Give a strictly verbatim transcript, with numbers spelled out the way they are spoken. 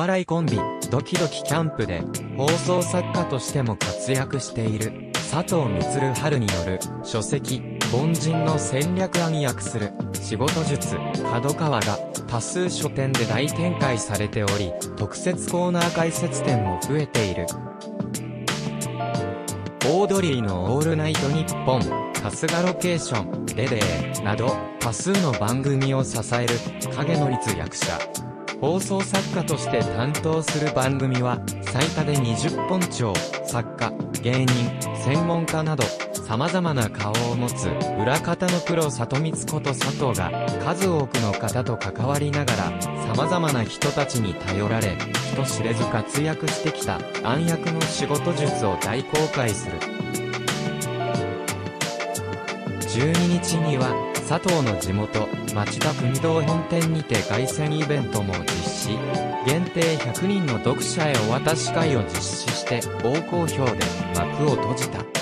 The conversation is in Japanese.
笑いコンビ、ドキドキキャンプで、放送作家としても活躍している、佐藤満春による、書籍、凡人の戦略暗躍する、仕事術、角川が、多数書店で大展開されており、特設コーナー解説展も増えている。オードリーのオールナイトニッポン、春日ロケーション、レデー、など、多数の番組を支える、影の立役者。放送作家として担当する番組は、最多でにじゅっぽん超、作家、芸人、専門家など、様々な顔を持つ、裏方のプロ里光こと佐藤が、数多くの方と関わりながら、様々な人たちに頼られ、人知れず活躍してきた、暗躍の仕事術を大公開する。じゅうににちには、佐藤の地元、町田組堂本店にて凱旋イベントも実施。限定ひゃくにんの読者へお渡し会を実施して、大好評で幕を閉じた。